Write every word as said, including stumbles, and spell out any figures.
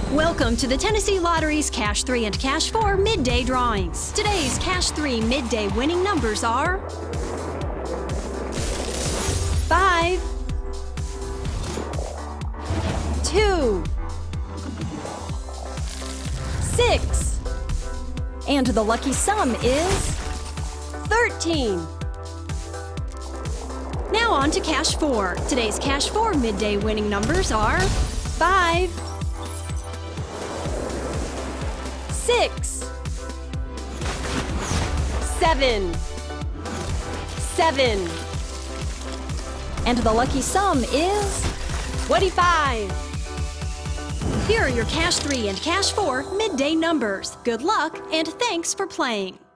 Welcome to the Tennessee Lottery's Cash three and Cash four midday drawings. Today's Cash three midday winning numbers are five, two, six, and the lucky sum is thirteen. Now on to Cash four. Today's Cash four midday winning numbers are five, six, seven, seven, and the lucky sum is twenty-five. Here are your Cash three and Cash four midday numbers. Good luck and thanks for playing.